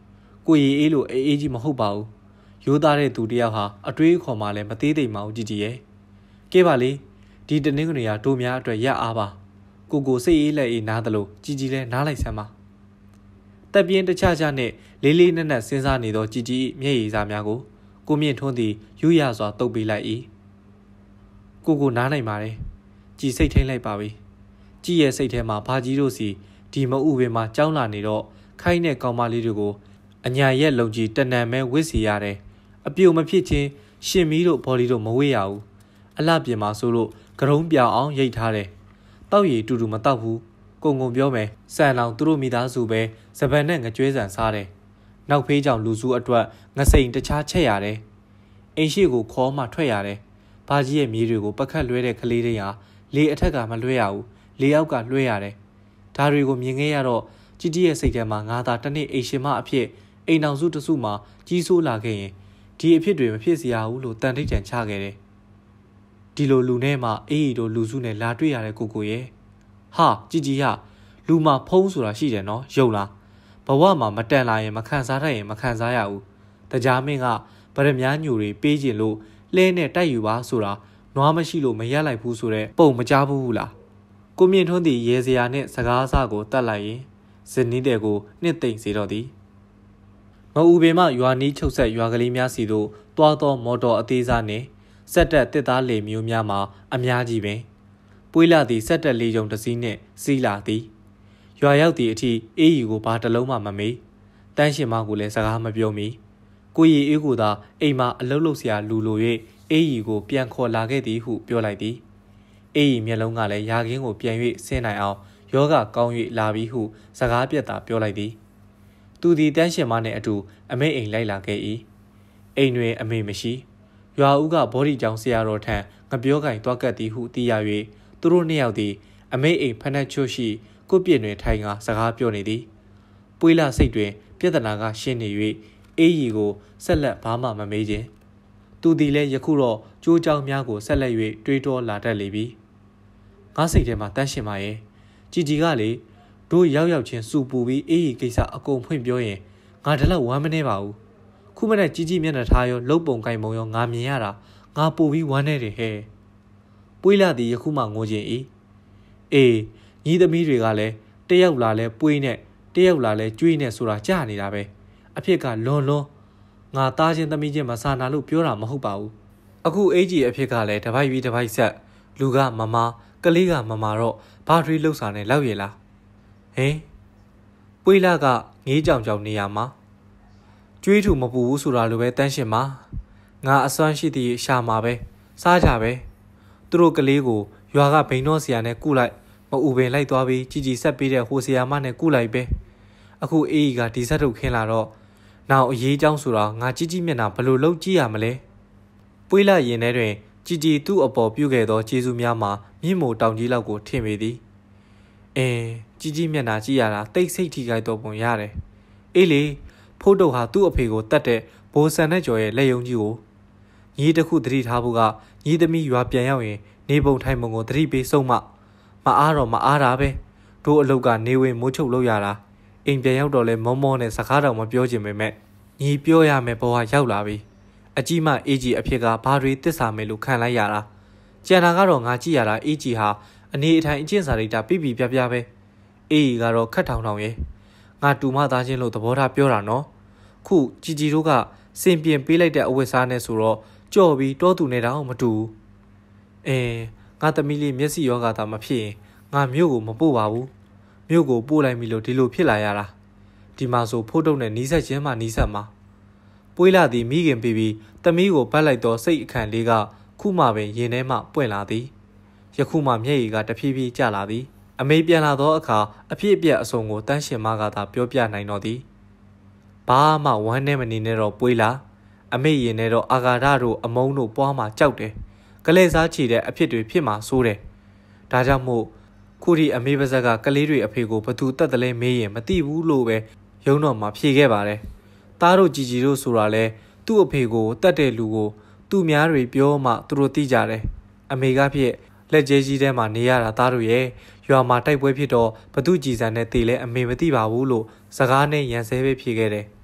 ကိုရီအေးလိုအေးကြီးမဟုတ်ပါဘူးရိုးသားတဲ့သူတယောက်ဟာအတွေးခေါ်မှလည်းမသေးသိမ်မအောင်ကြည်ရဲ့ကဲပါလေဒီတနင်္ဂနွေရတိုးများအတွက်ရအားပါကိုစိတ်အေးလက်အေးနားသလိုကြီးလဲနားလိုက်စမ်းပါတက်ပြင်းတခြားခြားနဲ့လေးလေးနက်နက်စဉ်းစားနေသောကြီးမျက်ရည်စားများကိုမြင့်ထွန်းသည်ယူရစွာတုပ်ပေးလိုက်၏ကိုနားနိုင်ပါတယ်ကြည်စိတ်ထိန်လိုက်ပါပြီကြည်ရဲ့စိတ်ထဲမှာဘာကြီးတို့စီဒီမအုပ်ပင်မှာကြောင်းလာနေတော့ခိုင်းတဲ့ကောင်မလေးတွေကိုအညာရက်လုံကြီးတဏံမဲဝစ်စီရတယ်အပြုံမဖြစ်ချင်းရှင်မီးတို့ဘော်လီတို့မဝေးရဘူးအလှပြင်မှာဆိုလို့ကရုံးပြောင်အောင်ရိတ်ထားတယ်တောက်ရည်တူမတောက်ဘူးကုံပြောမယ်စံအောင်သူတို့မိသားစုပဲစပန်နဲ့ငကြွေးဆန်စားတယ်နောက်ဖေးကြောင့်လူစုအတွက်ငစိန်တခြားချက်ရတယ်အိမ်ရှိကိုခေါ်မှထွက်ရတယ်ဘာကြီးရဲ့မြေတွေကိုပကတ်လွှဲတဲ့ကလေးတွေဟာလေအထက်ကမလွှဲရဘူးလေအောက်ကလွှဲရတယ်ဒါတွေကိုမြင်ခဲ့ရတော့ကြီးရဲ့စိတ်ထဲမှာငါသာတနေ့အိမ်ရှင်မအဖြစ်အိမ်အောင်စုတစုမှာကြီးစိုးလာခဲ့ရင်ဒီအဖြစ်တွေမဖြစ်စေရဘူးလို့တန်ထိတ်တန်ချခဲ့တယ်ဒီလိုလူနဲ့မှအေးတို့လူစုနဲ့လာတွေ့ရတဲ့ကိုရဲ့ဟာကြီးဟာလူမှာဖုံးဆိုတာရှိတယ်နော်ယုံလားဘဝမှာမတန်လာရင်မခံစားတတ်ရင်မခံစားရဘူးတရားမင်းကဗရမ ्या ညူတွေပေးခြင်းလို့လဲနဲ့တိုက်ယူပါဆိုတာနွားမရှိလို့မရက်လိုက်ဘူးဆိုတဲ့ပုံမကြားဘူးလားကိုမြင့်ထွန်းသည်ရေစရာနဲ့စကားအစကိုတတ်လိုက်ရင်ဇနီးတဲ့ကိုနှစ်သိမ့်စေတော့သည်မအူပင်မှရွာနီးချုပ်ဆက်ရွာကလေးများစီသို့တွားသောမော်တော်အသေးစားနှင့်စက်တက်တစ်သားလေမျိုးများမှာအများကြီးပင်ပွေးလာသည့်စက်တက်လေးကြုံတစ်စီးနှင့်စီးလာသည်ရွာရောက်သည့်အထိအေးရီကိုဘာတစ်လုံးမှမမေးတန်းရှင်မကိုလည်းစကားမပြောမီကိုရီအေးကိုသာအိမ်မှာအလုပ်လုပ်စရာလူလို၍အေးရီကိုပြန်ခေါ်လာခဲ့သည်ဟုပြောလိုက်သည်အေးရီမျက်လုံးကလည်းရာခင်းကိုပြန်၍ဆင်းနိုင်အောင်ယောဂကောင်း၍လာပြီဟုစကားပြတ်သာပြောလိုက်သည်သူသည်တန်းရှင်မနှင့်အတူအမေအိမ်လိုက်လာခဲ့၏အိမ်တွင်အမေမရှိရွာဦးကဘောဒီကျောင်းဆရာတော်ထံငပြောကင်တွားကပ်သည်ဟုသိရ၍သူတို့နှစ်ယောက်သည်အမေအိမ်ဖက်နှက်ချွတ်ရှိကိုပြည့်တွင်ထိုင်ကစကားပြောနေသည်ပွေးလာစိတ်တွင်ပြဿနာကရှင်းနေ၍အေးရီကိုဆက်လက်ဘာမှမမေးခြင်းသူသည်လည်းယခုတော့ကြိုးကြောင်များကိုဆက်လက်၍တွေးတောလာတတ်လေပြီငါစိတ်ထဲမှာတန်းရှင်ပါရဲ့ကြီးကလေတို့ရောက်ချင်းစူပူပြီးအေးရီကိစ္စအကုန်ဖွင့်ပြောရင်ငါတလောက်ဝမ်းမနေပါဘူးခုမနဲ့ကြီးမျက်နှာထားရောလှုပ်ပုံကိုင်ပုံရောငါမြင်ရတာငါပို့ပြီးဝမ်းနေတယ်ဟဲ့ပွေးလာသည်ယခုမှငိုခြင်း၏အေးညီသမီးတွေကလည်းတယောက်လာလဲပွေးနဲ့တယောက်လာလဲကျွေးနဲ့ဆိုတာကြားနေတာပဲအဖြစ်ကလွန်ငါသားချင်းသမီးချင်းမဆာနာလို့ပြောတာမဟုတ်ပါဘူးအခုအေးကြီးအဖြစ်ကလည်းတပိုက်ပြီးတပိုက်ဆက်လူကမမကလေးကမမတော့ဘာထွေးလှုပ်စာနဲ့လောက်ရလားဟင်ပွေးလာကငေးကြောင်နေရမှာကျွေးထူမပူဘူးဆိုတာလိုပဲတန်းရှင်မှာငါအစွမ်းရှိသည့်ရှာမှာပဲစားကြပဲသူတို့ကလေးကိုရွာကဘိန်းတော်ဆရာနဲ့ကုလိုက်မအူပင်လိုက်သွားပြီးကြီးဆက်ပေးတဲ့ဟိုဆရာမနဲ့ကုလိုက်ပဲအခုအေးကဒီဆက်ထုတ်ခင်းလာတော့နောက်အရေးကြောင်းဆိုတော့ငါကြီးမျက်နှာဘလို့လုံးကြည့်ရမလဲပွေးလာရင်ထဲတွင်ကြီးသူ့အပေါ်ပြုတ်ခဲ့သောကျေးဇူးများမှာမြင့်မို့တောင်ကြီးလောက်ကိုထင်ပေသည်ကြီးမျက်နှာကြည့်ရတာတိတ်ဆိတ်ထိခိုက်တော့ပုံရတယ်အေးလေဖိုးတုတ်ဟာသူ့အဖေကိုတတ်တဲ့ဘိုးဆန်နဲ့ကျော်ရဲ့လက်ယုံကြီးကိုညီတစ်ခုသတိထားဖို့ကညီသမီးရွာပြန်ရောက်ရင်နေပုံထိုင်ပုံကိုသတိပေးဆုံးမအားတော့မအားတာပဲတို့အလုပ်ကနေဝင်မိုးချုပ်လို့ရတာအိမ်ပြန်ရောက်တော့လဲမောနဲ့စကားတော်မပြောချင်ပေမဲ့ညီပြောရမယ်ဘောကရောက်လာပြီအကြီးမအေးကြီးအဖြစ်ကဘာတွေတစ္ဆာမယ်လို့ခံလိုက်ရတာကျန်တာကတော့ငါကြည့်ရတာအေးကြီးဟာအနေအထိုင်အကျင့်စာရိတ္တပြပြပဲအေးကတော့ခက်ထောင်ရဲ့ငါတူမသားချင်းလို့သဘောထားပြောတာနော်ခုကြီးတို့ကစင်ပြင်ပေးလိုက်တဲ့အဝတ်စားနဲ့ဆိုတော့ကြော်ပြီးတောသူနဲ့တောင်မတူဘူးငါသမီးလေးမျက်စိယောဂါသာမဖြစ်ရင်ငါမြို့ကိုမပို့ပါဘူးမြို့ကိုပို့လိုက်ပြီလို့ဒီလိုဖြစ်လာရတာဒီမှာဆိုဖိုးတုံနဲ့နီးစက်ချင်းမှနီးစက်မှာပွေးလာသည်မိခင်ပြီးသမီးကိုပတ်လိုက်သောစိတ်အခန့်လေးကခုမှပင်ရင်ထဲမှပွင့်လာသည်ယခုမှမျက်ရည်ကတဖြည်းဖြည်းကျလာသည်အမေပြန်လာသောအခါအဖြစ်အပျက်အစုံကိုတန်းရှင်မကသာပြောပြနိုင်တော့သည်ဘာမှဝမ်းနဲ့မနေနဲ့တော့ပွေးလာအမေရင်နဲ့တော့အာဃာတတို့အမုန်းတို့ပွားမှကြောက်တယ်ကလေးစားချီတဲ့အဖြစ်တွေဖြစ်မှဆိုးတယ်ဒါကြောင့်မို့ခုဒီအမေပါဇက်ကကလေးတွေအဖေကိုဘသူတတ်တယ်လဲမေးရင်မသိဘူးလို့ပဲရုံတော့မှဖြေခဲ့ပါတယ်သားတို့ကြီးတို့ဆိုတာလဲသူ့အဖေကိုတတ်တဲ့လူကိုသူ့များတွေပြောမှသူတို့သိကြတယ်အမေကဖြစ်လက်ကျဲကြီးထဲမှာနေရတာသားတို့ရဲ့ရွာမှာတိုက်ပွဲဖြစ်တော့ဘသူကြည်စံနဲ့တေလဲအမေမသိပါဘူးလို့စကားနဲ့ရန်ဆဲပဲဖြေခဲ့တယ်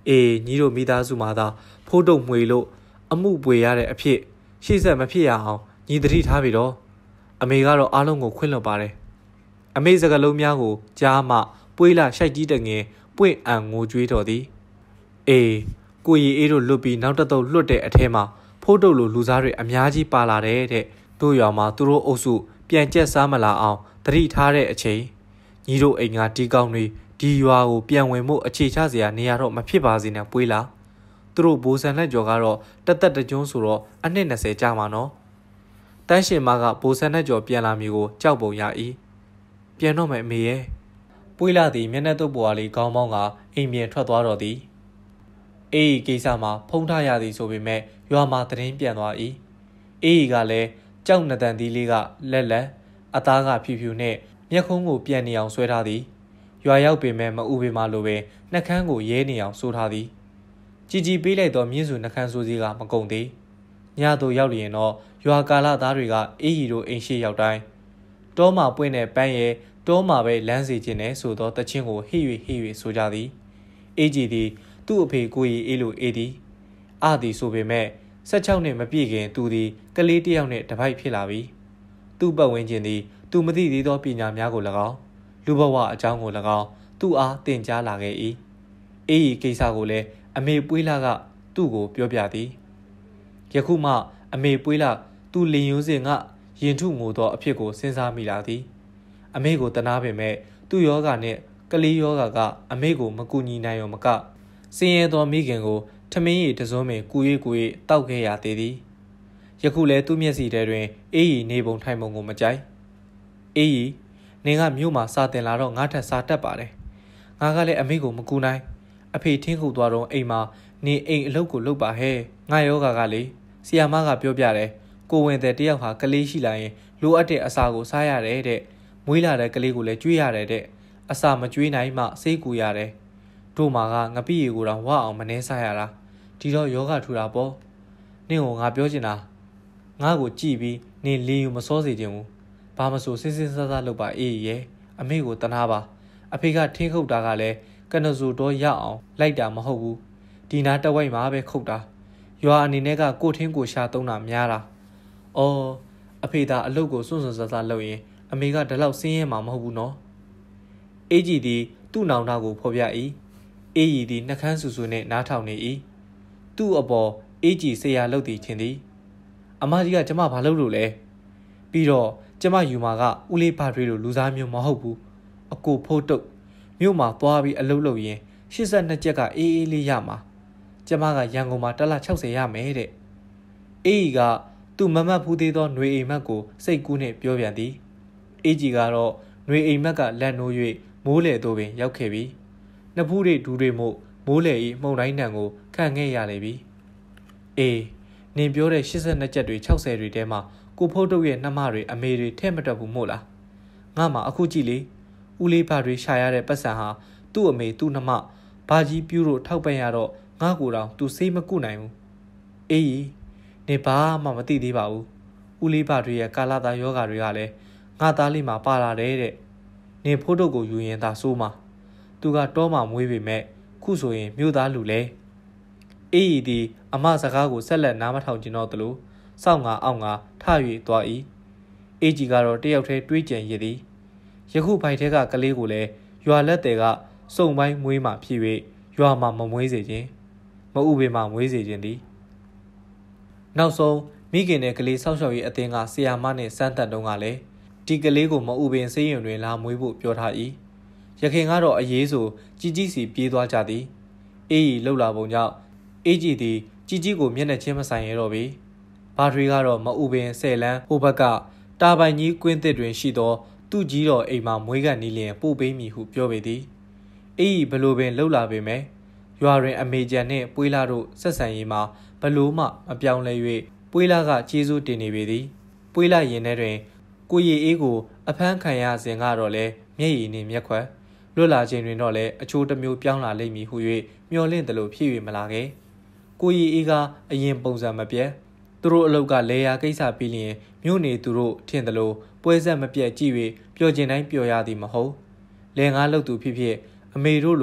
ညီတို့မိသားစုမှာသာဖိုးတုတ်မှွေလို့အမှုပွေရတဲ့အဖြစ်ရှေ့ဆက်မဖြစ်ရအောင်ညီသတိထားပြီးတော့အမေကတော့အားလုံးကိုခွင့်လွှတ်ပါတယ်အမေစကားလုံးများကိုကြားမှပွေးလာရှိုက်ကြီးတငယ်ပွင့်အံငိုကြွေးတော်သည်ကိုရီအေးတို့လွတ်ပြီးနောက်တစ်သုတ်လွတ်တဲ့အထဲမှာဖိုးတုတ်လိုလူစားတွေအများကြီးပါလာတဲ့တို့ရွာမှာသူတို့အုပ်စုပြန်ကျက်စားမလာအောင်သတိထားတဲ့အချိန်ညီတို့အိမ်ကဒီကောင်းတွေဒီရွာကိုပြန်ဝင်မှုအခြေချစရာနေရာတော့မဖြစ်ပါစေနဲ့ပွေးလာသူတို့ဘိုးဆန်လက်ကျော်ကတော့တသက်တကြွန်းဆိုတော့အနှစ်20ကြာမှာနော်တန်းရှင်မကဘိုးဆန်လက်ကျော်ပြန်လာမျိုးကိုကြောက်ပုံရ၏ပြန်တော့မယ်အမေရဲ့ပွေးလာသည်မျက်နှာတုပ်ပေါ်လေးခေါင်းပေါင်းကအိမ်ပြင်ထွက်သွားတော့သည်ကိစ္စမှာဖုံးထားရသည်ဆိုပေမဲ့ရွာမှာသတင်းပြန်သွား၏ကလည်းကြောက်နတန်သီးလေးကလက်အသားကဖြူဖြူနဲ့မျက်ခုံးကိုပြန်နေအောင်ဆွဲထားသည်ရွာရောက်ပေမဲ့မအူပေမှလိုပဲနှက်ခမ်းကိုရဲနေအောင်ဆိုးထားသည်ကြီးပေးလိုက်တော့မြင်းစုနှက်ခမ်းဆိုးစီကမကုန်သေးညတို့ရောက်လျင်တော့ရွာကာလသားတွေကတို့အိမ်ရှိရောက်တိုင်းတောမှာပွင့်တဲ့ပန်းရဲ့တောမှာပဲလမ်းစီခြင်းနဲ့ဆိုတော့တချင်းကိုဟိ၍ဆိုကြသည်ကြီးသည်သူ့အဖေကိုရီအေးလိုအေးသည်သည်ဆိုပေမဲ့16နှစ်မပြည့်ခင်သူသည်ကလေးတစ်ယောက်နဲ့တပိုက်ဖြစ်လာပြီသူ့ပတ်ဝန်းကျင်သည်သူမသိသေးသောပညာများကို၎င်းလူဘဝအကြောင်းကို၎င်းသူ့အားသင်ကြားလာခဲ့၏ကိစ္စကိုလည်းအမေပွေးလာကသူ့ကိုပြောပြသည်ယခုမှအမေပွေးလာသူလင်ရိုးစင်ကရင်ထုငိုသောအဖြစ်ကိုစဉ်းစားမိလာသည်အမေကိုတနာပေမဲ့သူ့ယောဂနဲ့ကလေးယောဂကအမေကိုမကူညီနိုင်ရောမကစင်ရဲသောမိခင်ကိုထမင်းရည်တစုံးပင်ကူ၍တောက်ခဲ့ရသေးသည်ယခုလည်းသူ့မျက်စိထဲတွင်နေပုံထိုင်ပုံကိုမကြိုက်နင်ကမြို့မှာစာတင်လာတော့ငါထက်စားတတ်ပါတယ်ငါကလည်းအမေကိုမကူနိုင်အဖေထင်းခုတ်သွားတော့အိမ်မှာနေအိမ်အလုပ်ကိုလုပ်ပါဟဲ့ငါယောဂကလေဆီယာမကပြောပြတယ်ကိုဝင်တဲ့တယောက်ဟာကလေးရှိလာရင်လိုအပ်တဲ့အစာကိုစားရတယ်တဲ့မွေးလာတဲ့ကလေးကိုလည်းကျွေးရတယ်တဲ့အစာမကျွေးနိုင်မှစိတ်ကူရတယ်တို့မှာကငပိရီကိုတော့ဝအောင်မနှဲစားရတာဒီတော့ယောဂထူတာပေါ့နင့်ကိုငါပြောချင်တာငါ့ကိုကြည့်ပြီးနင်လေယူမစောစေချင်ဘူးဘာမဆိုစဉ်းစားလုပ်ပါရဲ့အမေကိုတနာပါအဖေကထင်းခုတ်တာကလည်းကနဇူတော့ရအောင်လိုက်တာမဟုတ်ဘူးဒီနာတဝိုက်မှာပဲခုတ်တာရွာအနေနဲ့ကကိုထင်းကိုရှာသုံးတာများတာအဖေသာအလုပ်ကိုစွန့်စွန့်စားလုပ်ရင်အမေကဒီလောက်ဆင်းရဲမှာမဟုတ်ဘူးနော်ကြီးသည်သူ့နောင်နာကိုဖော်ပြ၏သည်နှကန်းဆူဆူနဲ့နားထောင်နေ၏သူ့အပေါ်ကြီးဆရာလုပ်သည်ထင်သည်အမကြီးကကျမဘာလုပ်လို့လဲပြီးတော့ကျမယူမာကဦးလေးဘာတွေလိုလူစားမျိုးမဟုတ်ဘူးအကိုဖိုးတုတ်မြို့မှာသွားပြီးအလုပ်လုပ်ရင်82ကျက်ကအေးလေးရမှာကျမကရန်ကုန်မှာတစ်လ60ရမယ်တဲ့ကသူ့မမတ်ဖူးသေးသောຫນွေအိမ်မက်ကိုစိတ်ကူးနဲ့ပြောပြန်သည်ကြီးကတော့ຫນွေအိမ်မက်ကလက်နိုး၍မိုးလေသို့ပင်ရောက်ခဲ့ပြီနှစ်ဖူးတွေဒူးတွေမို့မိုးလေ၏မှုန်တိုင်းတန်ကိုခံခဲ့ရလေပြီနင်ပြောတဲ့82ကျက်တွေ60တွေထဲမှာကိုဖိုးတုတ်ရဲ့နှမတွေအမေတွေထဲ့မတက်ဘူးမို့လားငါမှအခုကြည့်လေဦးလေးဘာတွေရှာရတဲ့ပတ်စံဟာသူ့အမေသူ့နှမဘာကြီးပြူးတို့ထောက်ပံ့ရတော့ငါကိုယ်တောင်သူစိတ်မကုနိုင်ဘူးနေဘာမှမသိသေးပါဘူးဦးလေးဘာတွေရဲ့ကာလသားယောဂါတွေကလည်းငါသားလေးမှာပါလာတယ်တဲ့နေဖိုးတုတ်ကိုယူရင်သာစိုးမှာသူကတောမှာမွေးပေမဲ့ခုဆိုရင်မြို့သားလူလဲသည်အမစကားကိုဆက်လက်နားမထောင်ကျင်တော့သလိုစောင့်ငါအောင့်ငါထ၍သွား၏ကြီးကတော့တယောက်တည်းတွေးကြံရသည်ယခုဖိုက်ထဲကကလေးကိုလည်းရွာလက်တွေကစုံပိုင်းမွေးမှဖြစ်၍ရွာမှာမမွေးစေခြင်းမဥပေမှမွေးစေခြင်းသည်နောက်ဆုံးမိခင်နဲ့ကလေးဆောက်ရှောက်ရေးအသင်းကဆီယာမနဲ့စမ်းသပ်တုံးကလည်းဒီကလေးကိုမဥပင်စေးရင်တွင်လာမွေးဖို့ပြောထား၏ရခင်ကတော့အရေးဆိုကြီးစီပြေးသွားကြသည်လှုပ်လာပုံကြောင့်ကြီးသည်ကြီးကိုမျက်နှာချင်းမဆိုင်ရတော့ပြီဘာတွေကတော့မဥပင်10လမ်းဟိုဘက်ကတာပိုင်ကြီးကွင်းသစ်တွင်ရှိသောသူ့ကြီးတော်အိမ်မှာမွေးကန်နီးလျင်ပို့ပေးမည်ဟုပြောပေသည်ဘလိုပင်လှုပ်လာပေမဲ့ရွာတွင်အမေကျန်နှင့်ပွေးလာတို့ဆက်ဆံရေးမှာဘလို့မှမပြောင်းလဲ၍ပွေးလာကကျေးဇူးတင်နေပေသည်ပွေးလာရင်ထဲတွင်ကိုရီအေးကိုအဖမ်းခံရစဉ်ကတော့လဲမျက်ရည်နှင့်မျက်ခွက်လွတ်လာခြင်းတွင်တော့လဲအချိုးတစ်မျိုးပြောင်းလာလိမ့်မည်ဟု၍မျှော်လင့်သလိုဖြစ်၍မလာခဲ့ကိုရီအေးကအရင်ပုံစံမပြတ်သူတို့အလုတ်ကလေယာကိစ္စပြီးလျင်မြို့နေသူတို့ထင်သလိုပွဲဆက်မပြတ်ကြည့်၍ပျော်ကျင်တိုင်းပျော်ရသည်မဟုတ်လယ်ငါးလုတ်သူဖြစ်ဖြစ်အမေတို့လို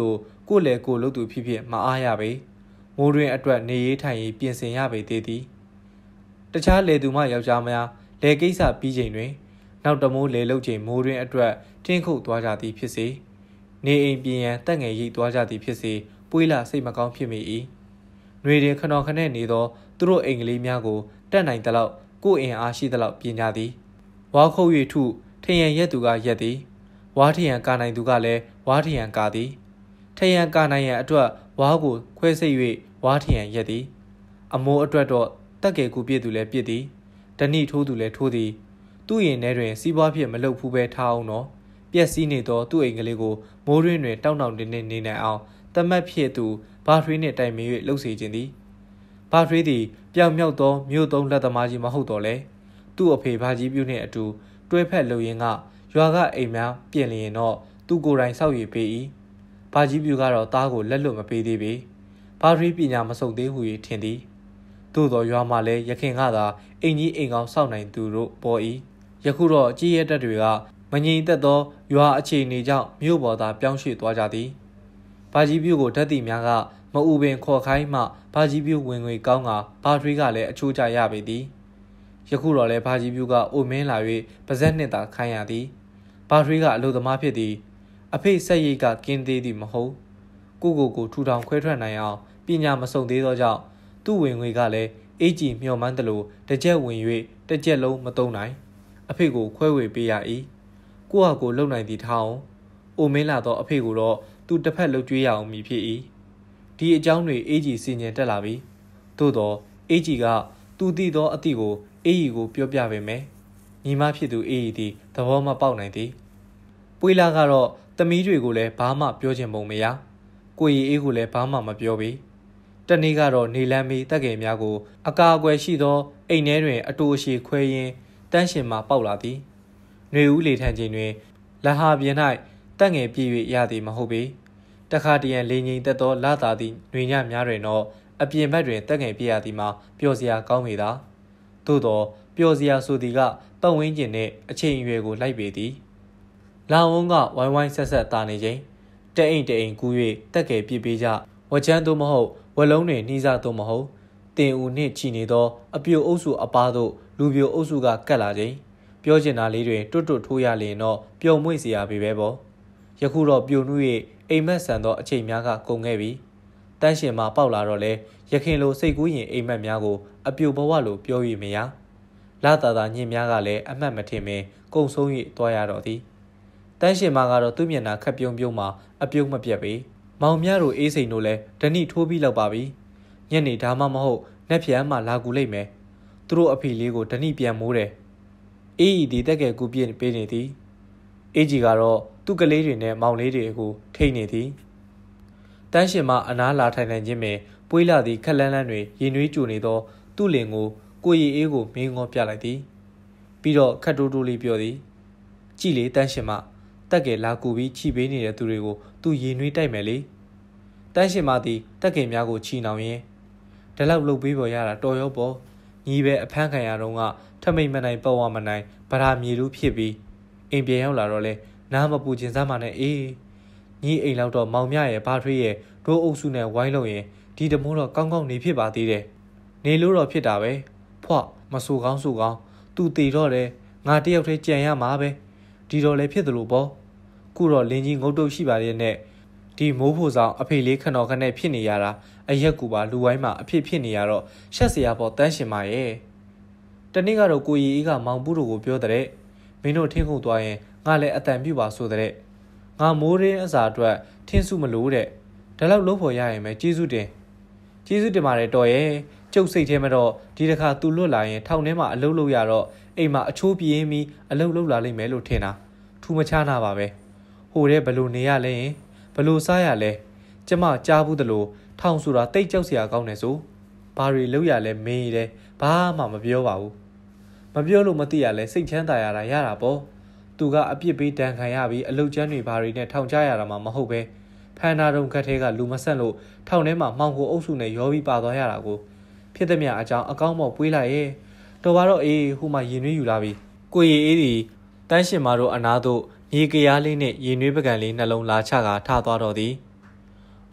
ကိုလေကိုလုတ်သူဖြစ်မအားရပေမိုးတွင်အတွက်နေရေးထိုင်ရေးပြင်ဆင်ရပေသေးသည်တခြားလေသူမှယောက်ျားများလေကိစ္စပြီးချိန်တွင်နောက်တမိုးလေလုတ်ချိန်မိုးတွင်အတွက်ထင်းခုတ်သွားကြသည်ဖြစ်စေနေအိမ်ပြင်ရန်တက်ငယ်ရိတ်သွားကြသည်ဖြစ်စေပွေးလာစိတ်မကောင်းဖြစ်မိ၏ຫນွေတွင်ခဏခနဲ့နေသောသူတို့အိမ်ကလေးများကိုတက်နိုင်သလောက်ကိုယ်အင်အားရှိသလောက်ပြင်ကြသည်ဝါခုတ်၍ထုထရန်ရက်သူကရက်သည်ဝါထရန်ကာနိုင်သူကလည်းဝါထရန်ကာသည်ထရန်ကာနိုင်ရန်အတွက်ဝါကိုခွဲစိတ်၍ဝါထရန်ရက်သည်အမိုးအတွက်တော့တက်ကယ်ကူပြည့်သူလည်းပြည့်သည်တဏိထိုးသူလည်းထိုးသည်သူ့ရင်ထဲတွင်စီးပွားဖြစ်မလုပ်ဘူးပဲထားအောင်တော့ပြက်စီးနေသောသူ့အိမ်ကလေးကိုမိုးရင်းတွင်တောက်တောက်တင်းတင်းနေနိုင်အောင်တမတ်ဖြစ်သူဘာထွေးနှင့်တိုင်ပင်၍လှုပ်စေခြင်းသည်ဘာထွေးသည်ပြောင်မြောက်သောမြို့သုံးလက်သမားကြီးမဟုတ်တော့လေသူ့အဖေဘာကြီးပြုနှင့်အတူတွဲဖက်လုံရင်းကရွာကအိမ်များပြင်လျင်တော့သူကိုယ်တိုင်ဆောက်ရည်ပေး၏ဘာကြီးပြုကတော့သားကိုလက်လွတ်မပေးသေးပေဘာထွေးပညာမစုံသေးဟု၍ထင်သည်သို့သောရွာမှလည်းရခင်ကသာအိမ်ကြီးအိမ်ကောင်းစောင့်နိုင်သူတို့ပေါ်၏ယခုတော့ကြီးရဲတက်တွေကမငြိမ်သက်သောရွာအခြေအနေကြောင့်မြို့ပေါ်သာပြောင်းရွှေ့သွားကြသည်ဘာကြီးပြုကိုဓာတ်တီများကမအူပင်ခေါ်ခိုင်းမှဘာကြီးပြုဝင်ငွေကောင်းကဘာထွေးကလည်းအချိုးကျရပေသည်ယခုတော့လည်းဘာကြီးပြုကအိုမင်းလာ၍ပါဇက်နှစ်သာခိုင်းရသည်ဘာထွေးကအလုပ်သမားဖြစ်သည်အဖေဆက်ရိတ်ကကင်းသေးသည်မဟုတ်ကိုထူထောင်ခွဲထွက်နိုင်အောင်ပညာမစုံသေးသောကြောင့်သူ့ဝင်ငွေကလည်းအေးကြီးမျှော်မှန်းသလိုတစ်ချက်ဝင်၍တစ်ချက်လုံးမသုံးနိုင်အဖေကိုခွဲဝေပေးရ၏ကိုဟာကိုလုံနိုင်သည်ထားအောင်အိုမင်းလာသောအဖေကိုတော့သူတစ်ဖက်လှုပ်ကြွေးရအောင်မည်ဖြစ်၏ဒီအကြောင်းတွေအေးကြီးစီညင်တက်လာပြီသို့တော့အေးကြီးကသူသိသောအသည့်ကိုအေးကြီးကိုပြောပြပေမယ်ညီမဖြစ်သူအေးကြီးသည်သဘောမပေါက်နိုင်သည်ပွေးလာကတော့သမီးတွေကိုလည်းဘာမှပြောချင်ပုံမရကိုရီအေးကိုလည်းဘာမှမပြောပေတနေ့ကတော့နေလမ်းမီတက်ငယ်များကိုအကာအကွယ်ရှိသောအိမ်ထဲတွင်အတူအရှိခွဲရင်းတန်းရှင်မှပေါက်လာသည်ຫນွေဦးလေထန်ချိန်တွင်လဟာပြင်၌တက်ငယ်ပြည့်၍ရသည်မဟုတ်ပေတခါတရံလေငိန်သက်သောလာသာသည့်ຫນွေညများတွင်တော့အပြင်ဘက်တွင်တက်ငယ်ပြည့်ရသည်မှာပျော်စရာကောင်းပေသာသို့သောပျော်စရာဆိုသည်ကပတ်ဝန်းကျင်နှင့်အချိန်အရွယ်ကိုလိုက်ပေသည်လာဝန်းကဝိုင်းဝိုင်းဆက်ဆက်တာနေချိန်တအိမ်ကူး၍တက်ငယ်ပြည့်ပေးကြဝချမ်းသို့မဟုတ်ဝလုံးတွင်နှီးစားသို့မဟုတ်တင်ဦးနှင့်ချီနေသောအပြိုအုပ်စုအပားတို့လူပြိုအုပ်စုကကတ်လာချိန်ပြောချင်တာလေးတွင်တွတ်ထိုးရလျင်တော့ပျော်မွေ့စရာပဲပေါ့ယခုတော့ပြိုနှူး၍အိမ်မက်ဆန်သောအချိန်များကကုန်ခဲ့ပြီတန်းရှင်မှာပေါက်လာတော့လဲရခင်လိုစိတ်ကူးရင်အိမ်မက်များကိုအပြိုဘဝလိုပြော၍မရလာတာညင်များကလည်းအမှတ်မထင်ပင်ကုံဆုံး၍တွားရတော့သည်တန်းရှင်မှာကတော့သူ့မျက်နှာခက်ပြုံးမှာအပြုံးမပြတ်ပေမောင်မြတို့အေးစိန်တို့လည်းဓနိထိုးပြီးလောက်ပါပြီညနေဒါမှမဟုတ်နက်ဖြန်မှလာကူလိုက်မယ်သူတို့အဖေလေးကိုဓနိပြန်မိုးတယ်အေးဤဒီတက်ကယ်ကူပြင်းပေးနေသည်အေးကြီးကတော့သူ့ကလေးတွေနဲ့မောင်လေးတွေကိုထိတ်နေသည်တန်းရှင်မအနားလာထိုင်နိုင်ခြင်းပင်ပွေးလာသည့်ခက်လန်းလန်းတွေရင်နွေးကြိုနေသောသူ့လင်ကိုရီအေးကိုမင်းငေါပြလိုက်သည်ပြီးတော့ခက်တိုးတိုးလေးပြောသည်ကြည်လေတန်းရှင်မတက်ကယ်လာကူပြီးခြိပေးနေတဲ့သူတွေကိုသူရင်နွေးတိုက်မယ်လေတန်းရှင်မသည်တက်ကယ်များကိုချီနှောင်ရင်းဒါလောက်လှုပ်ပေးပေါ်ရတာတော်ရောပေါ့ညီပဲအဖမ်းခံရတော့ကထမိတ်မနိုင်ပေါ့ဝမနိုင်ဗရာမြေလူဖြစ်ပြီးအိမ်ပြန်ရောက်လာတော့လဲနားမပူခြင်းစမ်းမနဲ့အေးညီအိမ်လောက်တော့မောင်မြရဲ့ဘာထွေးရဲ့ဒိုးအုပ်စုနဲ့ဝိုင်းလို့ရင်ဒီတမိုးတော့ကောင်းကောင်းနေဖြစ်ပါသေးတယ်နေလို့တော့ဖြစ်တာပဲဖွာမဆူကောင်းသူတည်တော့တယ်ငါတယောက်တည်းကြံရမှာပဲဒီတော့လည်းဖြစ်သလိုပေါ့ခုတော့လင်းကြီးငုတ်တုတ်ရှိပါရဲ့နဲ့ဒီမိုးဖို့ဆောင်အဖေလေးခဏခနဲ့ဖြစ်နေရတာအရက်ကူပါလူဝိုင်းမှာအဖြစ်နေရတော့ရှက်စရာပေါ်တန်းရှင်ပါရဲ့တနေ့ကတော့ကိုရီအေးကမောင်ပူးတို့ကိုပြောတဲ့မင်းတို့ထင်းခုန်သွားရင်ငါလည်းအတန်ပြုပါဆိုတဲ့ငါမိုးရင်းအစာအတွက်ထင်းစုမလို့တဲ့ဒါလောက်လုံးဖို့ရရင်ပဲကျေးဇူးတင်ပါတယ်တော်ရဲ့ကျုပ်စိတ်ထဲမှာတော့ဒီတစ်ခါသူလွတ်လာရင်ထောင်ထဲမှာအလုပ်လုပ်ရတော့အိမ်မှာအချိုးပြင်းပြီးအလုပ်လုပ်လာလိမ့်မယ်လို့ထင်တာထူးမခြားနာပါပဲဟိုတဲ့ဘလို့နေရလဲရင်ဘလို့စားရလဲကျမကြားဘူးသလိုထောင်ဆိုတာတိတ်ကြောက်စရာကောင်းတယ်ဆိုဘာတွေလုပ်ရလဲမင်းရယ်ဘာမှမပြောပါဘူးမပြောလို့မသိရလဲစိတ်ချမ်းသာရတာပေါ့သူကအပြစ်ပေးတန်ခံရပြီးအလုတ်ကျန်းတွေဘာတွေနဲ့ထောင်ချရတာမှမဟုတ်ပဲဖန်နာတုံကတ်ထဲကလူမဆက်လို့ထောင်ထဲမှာမှောင်ကိုအုပ်စုနဲ့ရောပြီးပါသွားရတာကိုဖြစ်သည်မြအကြောင်းအကောင်းမော့ပွေးလိုက်ရဲ့တော်ပါတော့အေးဟိုမှာရင်နှွေးယူလာပြီကိုရီအေးဒီတန်းရှင်မာတို့အနားသို့မြေကရားလေးနဲ့ရင်နှွေးပကံလေးနှလုံးလာချကထသွားတော့သည်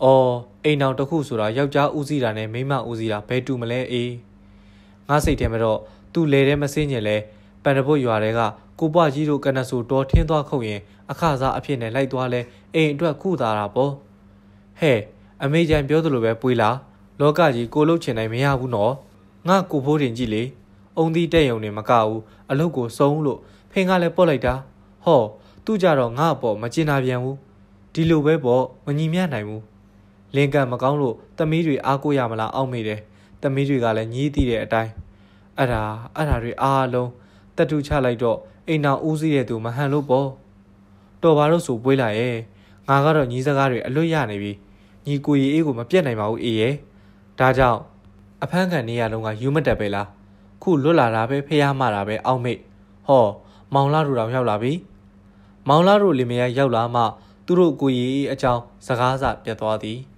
အော်အိမ်အောင်တစ်ခုဆိုတာယောက်ျားဦးစီးတာနဲ့မိန်းမဦးစီးတာဘယ်တူမလဲအေးငါစိတ်ထဲမှာတော့သူ့လေထဲမစင်းကျင်လဲပန်တပုတ်ရွာတွေကကိုပွားကြီးတို့ကနဆူတော်ထင်းသွားခုတ်ရင်အခစားအဖြစ်နဲ့လိုက်သွားလဲအိမ်အတွက်ကုသားတာပေါ့ဟဲ့အမေကျန်ပြောသလိုပဲပွေးလာလောကကြီးကိုလှုပ်ချင်နိုင်မရဘူးနော်ငါကိုဖိုးတင်ကြည့်လေအုံသီးတဲ့ယုံနေမကဘူးအလုတ်ကိုစုံလို့ဖင်ကလည်းပေါ့လိုက်တာဟောသူ့ကြတော့ငါ့ပေါ့မကျင်နာပြန်ဘူးဒီလိုပဲပေါ့မညီမျှနိုင်ဘူးလင်ကန်မကောင်းလို့သမီးတွေအားကိုးရမလားအောက်မေ့တယ်သမီးတွေကလည်းညီးတည်တဲ့အတိုင်းအဲ့ဒါတွေအားလုံးတက်တူချလိုက်တော့အိမ်တော်ဦးစီးတဲ့သူမဟန်လို့ပေါ့တော်ပါတော့ဆိုပွေးလာရဲ့ငါကတော့ညီးစကားတွေအလွတ်ရနေပြီညီကိုရီအေးကိုမပြတ်နိုင်ပါဘူးအေးရဲ့ဒါကြောင့်အဖမ်းခံနေရလုံးကယူမတက်ပဲလားခုလွတ်လာတာပဲဖះမတာပဲအောက်မေ့ဟောမောင်လာတို့တောင်ရောက်လာပြီမောင်လာတို့လင်မယားရောက်လာမှသူတို့ကိုရီအေးအကြောင်းစကားစပြတ်သွားသည်